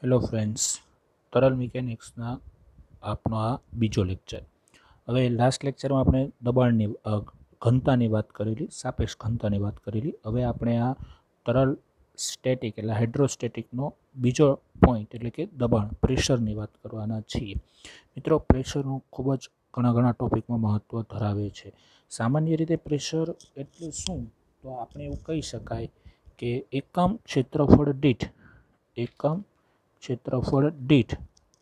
Hello friends, તરલ મિકેનિક્સના આપનો આ બીજો લેક્ચર. હવે લાસ્ટ લેક્ચરમાં આપણે દબાણની ઘનતાની વાત કરેલી, સાપેક્ષ ઘનતાની વાત કરેલી. હવે આપણે આ તરલ સ્ટેટિક એટલે હાઇડ્રોસ્ટેટિકનો બીજો પોઈન્ટ એટલે કે દબાણ પ્રેશરની વાત કરવાના છીએ. મિત્રો, પ્રેશરનું ખૂબ જ ઘણા ટોપિકમાં મહત્ત્વ ધરાવે છે. સામાન્ય રીતે પ્રેશર એટલે શું, તો આપણે એવું કહી શકાય કે એકમ ક્ષેત્રફળ દીઠ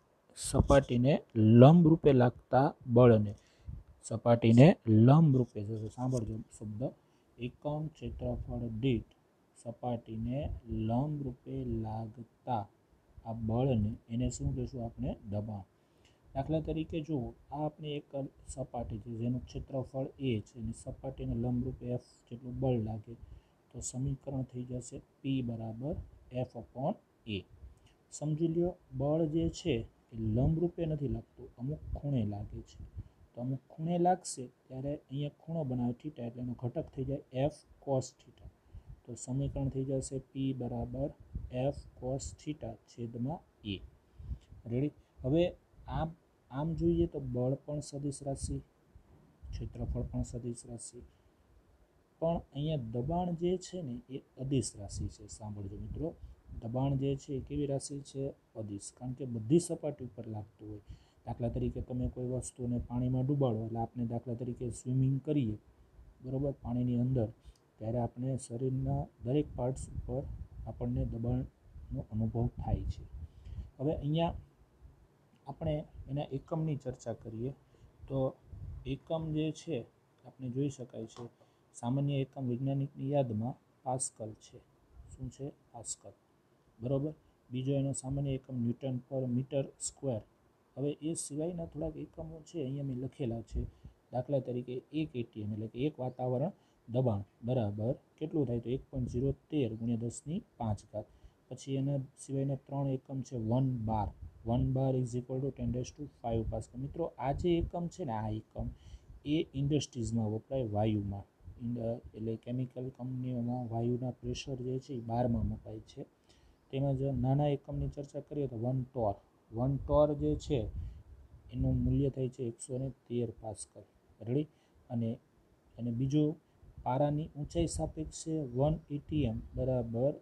સપાટીને લંબરૂપે લાગતા બળને, સપાટીને લંબરૂપે, સાંભળજો શબ્દ, એકમ ક્ષેત્રફળ દીઠ સપાટીને લંબરૂપે લાગતા આ બળને એને શું કહીશું આપણે? દબાણ. દાખલા તરીકે જુઓ, આ આપણે એક સપાટી છે જેનું ક્ષેત્રફળ એ છે અને સપાટીને લંબરૂપે F જેટલું બળ લાગે, તો સમીકરણ થઈ જશે P બરાબર F/A. સમજી લ્યો, બળ જે છે એ લંબરૂપે નથી લાગતું, અમુક ખૂણે લાગે છે. તો અમુક ખૂણે લાગશે ત્યારે અહીંયા ખૂણો બનાવે થીટા, એટલે એનો ઘટક થઈ જાય F cos થીટા. તો સમીકરણ થઈ જશે P બરાબર F cos થીટા છેદમાં A. રેડી? હવે આમ જોઈએ તો બળ પણ સદિશ રાશિ, ક્ષેત્રફળ પણ સદિશ રાશિ, પણ અહીંયા દબાણ જે છે ને એ અદિશ રાશિ છે. સાંભળજો મિત્રો, દબાણ જે છે એ કેવી રાશિ છે? અદિશ. કારણ કે બધી સપાટી ઉપર લાગતું હોય. દાખલા તરીકે તમે કોઈ વસ્તુને પાણીમાં ડૂબાડો, એટલે આપણે દાખલા તરીકે સ્વિમિંગ કરીએ, બરાબર, પાણીની અંદર, ત્યારે આપણે શરીરના દરેક પાર્ટ્સ ઉપર આપણને દબાણનો અનુભવ થાય છે. હવે અહીંયા આપણે એના એકમની ચર્ચા કરીએ તો એકમ જે છે આપણે જોઈ શકાય છે, સામાન્ય એકમ વૈજ્ઞાનિકની યાદમાં પાસ્કલ છે. શું છે? પાસ્કલ. બરાબર. બીજો એનો સામાન્ય એકમ ન્યૂટન પર મીટર સ્ક્વેર. હવે એ સિવાયના થોડાક એકમો છે અહીંયા મેં લખેલા છે. દાખલા તરીકે 1 ATM એટલે કે એક વાતાવરણ દબાણ બરાબર કેટલું થાય? તો 1.013 × 10⁵. પછી એના સિવાયના 3 એકમ છે 1 bar. 1 bar is equal to 10⁵ pascal. મિત્રો, આ જે એકમ છે ને, આ એકમ એ ઇન્ડસ્ટ્રીઝમાં વપરાય, વાયુમાં, એટલે કેમિકલ કંપનીઓમાં વાયુના પ્રેશર જે છે એ બારમાં મપાય છે. તેમજ નાના એકમની ચર્ચા કરીએ તો 1 ટોર. 1 ટોર જે છે એનું મૂલ્ય થાય છે 113 પાસ્કલ. રેડી? અને બીજું પારાની ઊંચાઈ સાપેક્ષે 1 ATM બરાબર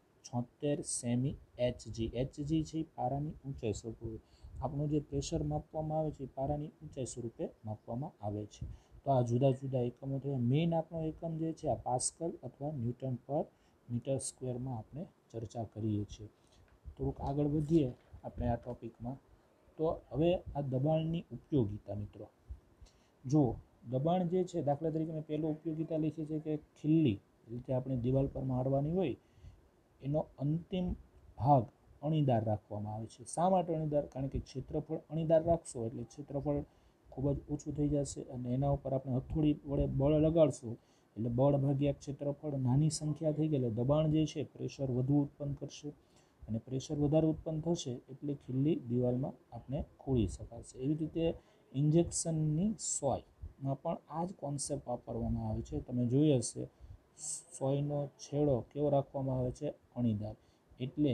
76 સેમી Hg. Hg છે પારાની ઊંચાઈ સ્વરૂપે. આપણું જે પ્રેશર માપવામાં આવે છે એ પારાની ઊંચાઈ સ્વરૂપે માપવામાં આવે છે. તો આ જુદા એકમો થયા. મેઇન આપણો એકમ જે છે આ પાસ્કલ અથવા ન્યૂટન પર મીટર સ્ક્વેરમાં આપણે ચર્ચા કરીએ છીએ. થોડુંક આગળ વધીએ આપણે આ ટોપિકમાં. તો હવે આ દબાણની ઉપયોગિતા. મિત્રો જુઓ, દબાણ જે છે, દાખલા તરીકે મેં પહેલો ઉપયોગિતા લખી છે કે ખીલ્લી રીતે આપણે દિવાલ પર મારવાની હોય, એનો અંતિમ ભાગ અણીદાર રાખવામાં આવે છે. શા માટે અણીદાર? કારણ કે ક્ષેત્રફળ અણીદાર રાખશો એટલે ક્ષેત્રફળ ખૂબ જ ઓછું થઈ જશે, અને એના ઉપર આપણે હથોડી વડે બળ લગાડશું એટલે બળ ભાગ્યા ક્ષેત્રફળ નાની સંખ્યા થઈ ગઈ, એટલે દબાણ જે છે પ્રેશર વધુ ઉત્પન્ન કરશે, અને પ્રેશર વધારે ઉત્પન્ન થશે એટલે ખીલ્લી દિવાલમાં આપણે ખોળી શકાશે. એવી રીતે ઇન્જેક્શનની સોયમાં પણ આ જ કોન્સેપ્ટ વાપરવામાં આવે છે. તમે જોઈ હશે, સોયનો છેડો કેવો રાખવામાં આવે છે? અણીદાર. એટલે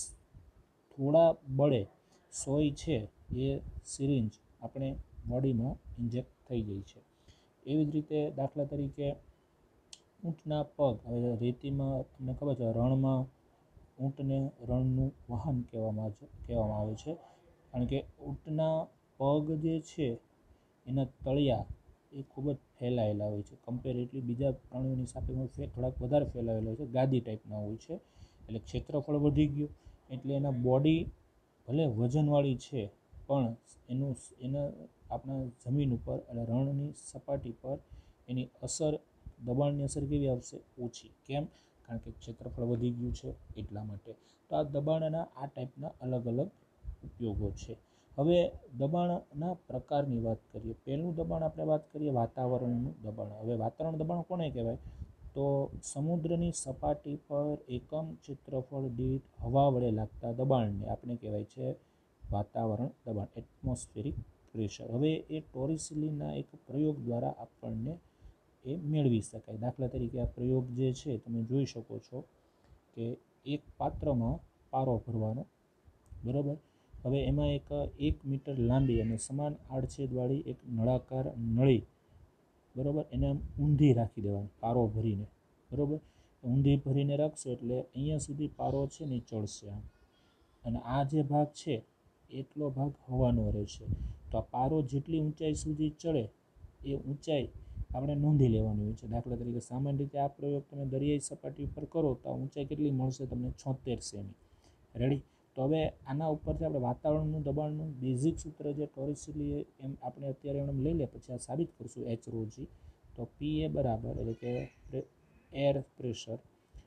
થોડા બળે સોય છે એ સિરિંજ આપણે બોડીમાં ઇન્જેક્ટ થઈ જાય છે. એવી જ રીતે દાખલા તરીકે ઊંટના પગ. હવે રેતીમાં તમને ખબર છે, રણમાં ઊંટને રણનું વાહન કહેવામાં આવે છે, કારણ કે ઊંટના પગ જે છે એના તળિયા એ ખૂબ જ ફેલાયેલા હોય છે. કમ્પેરેટલી બીજા પ્રાણીઓની સાપેક્ષમાં થોડાક વધારે ફેલાયેલા હોય છે, ગાદી ટાઈપના હોય છે. એટલે ક્ષેત્રફળ વધી ગયું એટલે એના બોડી ભલે વજનવાળી છે, પણ એના આપણા જમીન ઉપર એટલે રણની સપાટી પર એની અસર, દબાણની અસર કેવી આવશે? ઓછી. કેમ? કારણ કે ક્ષેત્રફળ વધી ગયું છે એટલા માટે. તો આ દબાણના આ ટાઈપના અલગ ઉપયોગો છે. હવે દબાણના પ્રકારની વાત કરીએ. પહેલું દબાણ આપણે વાત કરીએ વાતાવરણનું દબાણ. હવે વાતાવરણ દબાણ કોને કહેવાય? તો સમુદ્રની સપાટી પર એકમ ક્ષેત્રફળ દીઠ હવા વડે લાગતા દબાણને આપણે કહેવાય છે વાતાવરણ દબાણ, એટમોસ્ફેરિક પ્રેશર. હવે એ ટોરિસલીના એક પ્રયોગ દ્વારા આપણને એ મેળવી શકાય. દાખલા તરીકે આ પ્રયોગ જે છે તમે જોઈ શકો છો કે એક પાત્રમાં પારો ભરવાનો, બરાબર. હવે એમાં એક 1 મીટર લાંબી અને સમાન આડછેદવાળી એક નળાકાર નળી, બરાબર, એને આમ ઊંધી રાખી દેવાની પારો ભરીને, બરાબર. ઊંધી ભરીને રાખશો એટલે અહીંયા સુધી પારો છે ને ચડશે આમ, અને આ જે ભાગ છે એટલો ભાગ હવાનો રહેશે. તો આ પારો જેટલી ઊંચાઈ સુધી ચડે એ ઊંચાઈ આપણે નોંધી લેવાની હોય છે. દાખલા તરીકે સામાન્ય રીતે આ પ્રયોગ તમે દરિયાઈ સપાટી ઉપર કરો તો આ ઊંચાઈ કેટલી મળશે તમને? 76 સેમી. રેડી. તો હવે આના ઉપરથી આપણે વાતાવરણનું દબાણનું બેઝિક સૂત્ર જે ટોરિસિલી એમ આપણે અત્યારે એમ લઈ લે, પછી આ સાબિત કરશું HρG. તો પી એ બરાબર એટલે કે એર પ્રેશર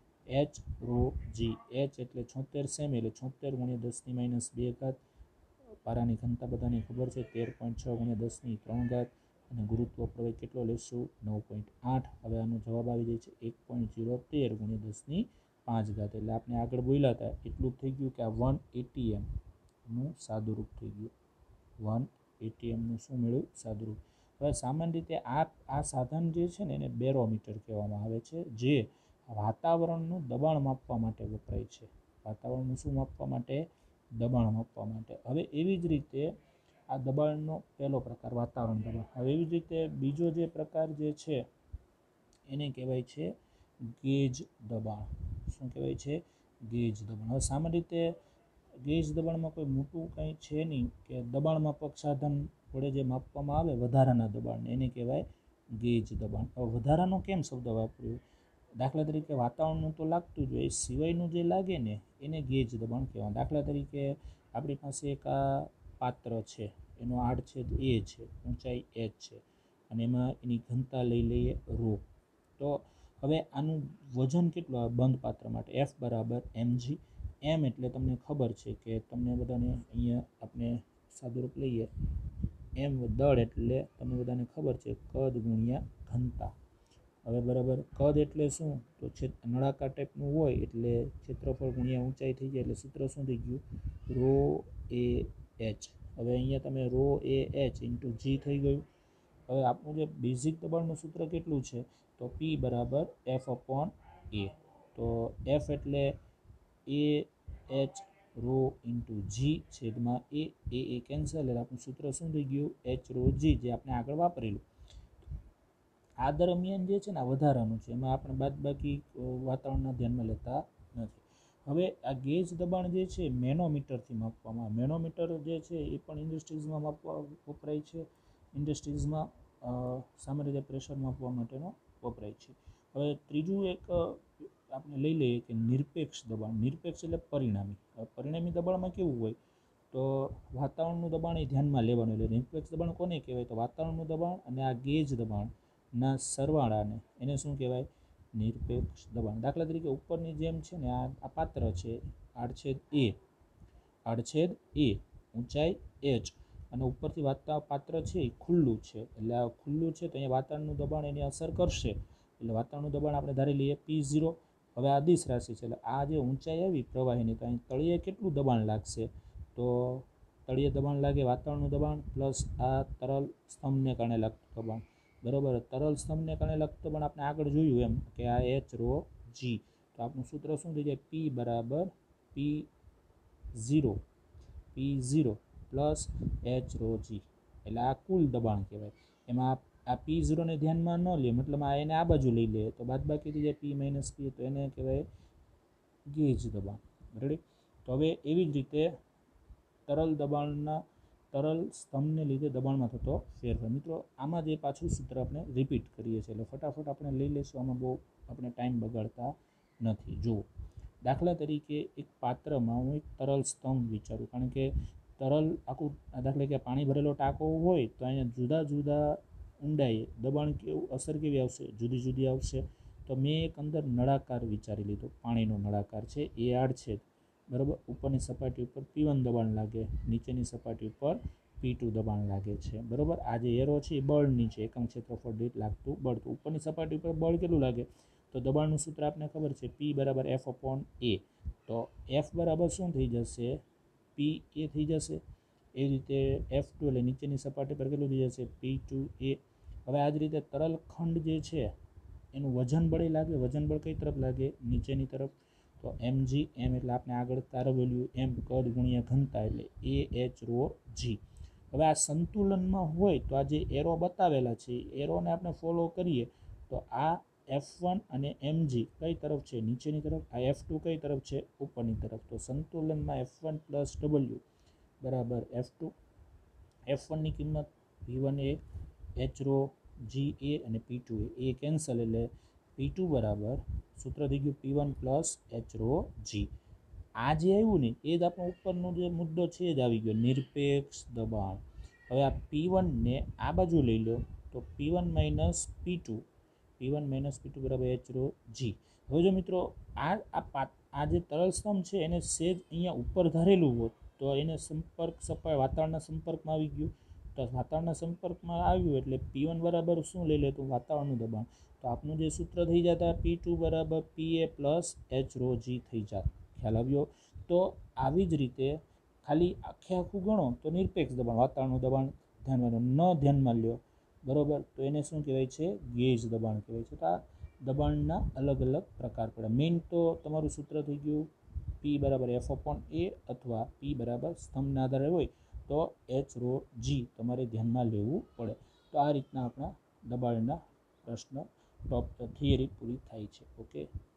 HρG, H એટલે 76 સેમી એટલે 76 × 10⁻², પારાની ઘનતા બધાની ખબર છે 13.6 × 10⁻³ અને ગુરુત્વ પ્રવેગ કેટલો લેશું? 9.8. હવે આનો જવાબ આવી જાય છે 1.013 × 10⁵ એટલે આપણે આગળ બોલ્યા હતા એટલું થઈ ગયું કે આ 1 ATM નું સાદુરૂપ થઈ ગયું. 1 ATM નું શું મળ્યું? સાદુરૂપ. હવે સામાન્ય રીતે આ સાધન જે છે ને એને બેરોમીટર કહેવામાં આવે છે, જે વાતાવરણનું દબાણ માપવા માટે વપરાય છે. વાતાવરણનું શું માપવા માટે? દબાણ માપવા માટે. હવે એવી જ રીતે આ દબાણનો પહેલો પ્રકાર વાતાવરણ દબાણ. હવે એવી જ રીતે બીજો જે પ્રકાર જે છે એને કહેવાય છે ગેજ દબાણ. શું કહેવાય છે? ગેજ દબાણ. હવે સામાન્ય રીતે ગેજ દબાણમાં કોઈ મોટું કંઈ છે નહીં કે દબાણ માપક સાધન વડે જે માપવામાં આવે વધારાના દબાણને એને કહેવાય ગેજ દબાણ. હવે વધારાનો કેમ શબ્દ વાપર્યો? દાખલા તરીકે વાતાવરણનું તો લાગતું જ હોય, એ સિવાયનું જે લાગે ને એને ગેજ દબાણ કહેવાય. દાખલા તરીકે આપણી પાસે એક આ પાત્ર છે, એનો આડછેદ A છે, ઊંચાઈ h છે, અને એમાં એની ઘનતા લઈ લઈએ ρ. તો હવે આનું વજન કેટલું આવે બંધ પાત્ર માટે? F બરાબર mg. m એટલે તમને ખબર છે કે તમને બધાને અહીંયા આપણે સાદુરૂપ લઈએ, m દળ એટલે તમને બધાને ખબર છે કદ ગુણ્યા ઘનતા. હવે બરાબર, કદ એટલે શું? તો નળાકાર ટાઈપનું હોય એટલે ક્ષેત્રફળ ગુણ્યા ઊંચાઈ થઈ જાય એટલે સૂત્ર શું થઈ ગયું? ρ(a)h. હવે અહીંયા તમે ρ(a)h × g થઈ ગયું. હવે આપણું જે બેઝિક દબાણનું સૂત્ર કેટલું છે? તો P બરાબર F/A. તો F એટલે AH ρ × g છેદમાં A. કેન્સલ એટલે આપણું સૂત્ર શું થઈ ગયું? HρG, જે આપણે આગળ વાપરેલું. આ દરમિયાન જે છે ને આ વધારાનું છે, એમાં આપણે બાદબાકી વાતાવરણના ધ્યાનમાં લેતા નથી. હવે આ ગેજ દબાણ જે છે મેનોમીટરથી માપવામાં આવે. મેનોમીટર જે છે એ પણ ઇન્ડસ્ટ્રીઝમાં માપવા વપરાય છે. ઇન્ડસ્ટ્રીઝમાં સામાન્ય રીતે પ્રેશર માપવા માટેનો વપરાય છે. હવે ત્રીજું એક આપણે લઈ લઈએ કે નિરપેક્ષ દબાણ. નિરપેક્ષ એટલે પરિણામી. પરિણામી દબાણમાં કેવું હોય? તો વાતાવરણનું દબાણ એ ધ્યાનમાં લેવાનું. એટલે નિરપેક્ષ દબાણ કોને કહેવાય? તો વાતાવરણનું દબાણ અને આ ગેજ દબાણના સરવાળાને એને શું કહેવાય? નિરપેક્ષ દબાણ. દાખલા તરીકે ઉપરની જેમ છે ને આ પાત્ર છે, આડછેદ A, ઊંચાઈ h, અને ઉપરથી પાત્ર છે એ ખુલ્લું છે, એટલે આ ખુલ્લું છે તો અહીંયા વાતાવરણનું દબાણ એની અસર કરશે, એટલે વાતાવરણનું દબાણ આપણે ધારી લઈએ P0. હવે આ દિશ રાશિ છે એટલે આ જે ઊંચાઈ આવી પ્રવાહીની, તો અહીં તળિયે કેટલું દબાણ લાગશે? તો તળિયે દબાણ લાગે વાતાવરણનું દબાણ પ્લસ આ તરલ સ્તંભને કારણે લાગતું દબાણ. બરાબર, તરલ સ્તંભને કારણે લાગતું દબાણ આપણે આગળ જોયું એમ કે આ HρG. તો આપણું સૂત્ર શું થઈ જાય? P બરાબર P0 પ્લસ HρG, એટલે આ કુલ દબાણ કહેવાય. એમાં આ P0 ને ધ્યાનમાં ન લે, મતલબ આ એને આ બાજુ લઈ લે તો બાદબાકી થઈ જાય P - P, તો એને કહેવાય ગેજ દબાણ. રેડી. તો હવે એવી જ રીતે તરલ સ્તંભને લીધે દબાણમાં થતો ફેરફાર. મિત્રો આમાં જે પાછું સૂત્ર આપણે રિપીટ કરીએ છીએ, એટલે ફટાફટ આપણે લઈ લઈશું, આમાં બહુ આપણે ટાઈમ બગાડતા નથી. જુઓ, દાખલા તરીકે એક પાત્રમાં હું એક તરલ સ્તંભ વિચારું, કારણ કે તરલ આખું દાખલા કે પાણી ભરેલો ટાંકો હોય તો અહીંયા જુદા જુદા ઊંડાઈએ દબાણ કેવું અસર કેવી આવશે? જુદી જુદી આવશે. તો મેં એક અંદર નળાકાર વિચારી લીધો, પાણીનો નળાકાર છે, એ આડછેદ, બરાબર, ઉપરની સપાટી ઉપર P1 દબાણ લાગે, નીચેની સપાટી ઉપર P2 દબાણ લાગે છે. બરાબર, આ જે એરો છે એ બળની છે, એકમ ક્ષેત્રફળ દીઠ લાગતું બળ. તો ઉપરની સપાટી ઉપર બળ કેટલું લાગે? તો દબાણનું સૂત્ર આપણે ખબર છે P બરાબર F/A. તો F બરાબર શું થઈ જશે? PA થઈ જશે. એ રીતે F2 એટલે નીચેની સપાટી પર કેટલું થઈ જશે? P2A. હવે આ જ રીતે તરલ ખંડ જે છે એનું વજન બળ લાગે. વજન બળ કઈ તરફ લાગે? નીચેની તરફ. તો mg m એટલે આપણે આગળ તારવેલું m કદ ગુણ્યા ઘનતા એટલે AH⍴G. હવે આ સંતુલનમાં હોય તો આ જે એરો બતાવેલા છે એરોને આપણે ફોલો કરીએ તો આ F1 અને mg કઈ તરફ છે? નીચેની તરફ. આ F2 કઈ તરફ છે? ઉપરની તરફ. તો સંતુલનમાં F1 + W બરાબર F2. F1 ની કિંમત P1A H⍴Ga અને P2A એ કેન્સલ એટલે P2 બરાબર સૂત્ર થઈ ગયું P1 + H⍴G. આ જે આવ્યું ને એ જ આપણો ઉપરનો જે મુદ્દો છે એ જ આવી ગયો, નિરપેક્ષ દબાણ. હવે આ P1 ને આ બાજુ લઈ લો તો P1 - P2 બરાબર H⍴G. હવે જો મિત્રો આ જે તરલ સ્તંભ છે એને સેજ અહીંયા ઉપર ધારેલું હોત તો એને વાતાવરણના સંપર્કમાં આવી ગયું. તો વાતાવરણના સંપર્કમાં આવ્યું એટલે P1 બરાબર શું લઈ લે તો વાતાવરણનું દબાણ. તો આપણું જે સૂત્ર થઈ જતા P2 બરાબર PA + H⍴G થઈ જાત. ખ્યાલ આવ્યો? તો આવી જ રીતે ખાલી આખું ગણો તો નિરપેક્ષ દબાણ, વાતાવરણનું દબાણ ધ્યાનમાં લ્યો બરાબર. તો એને શું કહેવાય છે? ગેજ દબાણ કહેવાય છે. તો આ દબાણના અલગ અલગ પ્રકાર પડે. મેઇન તો તમારું સૂત્ર થઈ ગયું P બરાબર F/A અથવા P બરાબર સ્તંભના આધારે હોય તો H⍴G તમારે ધ્યાનમાં લેવું પડે. તો આ રીતના આપણા દબાણના પ્રશ્ન થિયરી પૂરી થાય છે. ઓકે.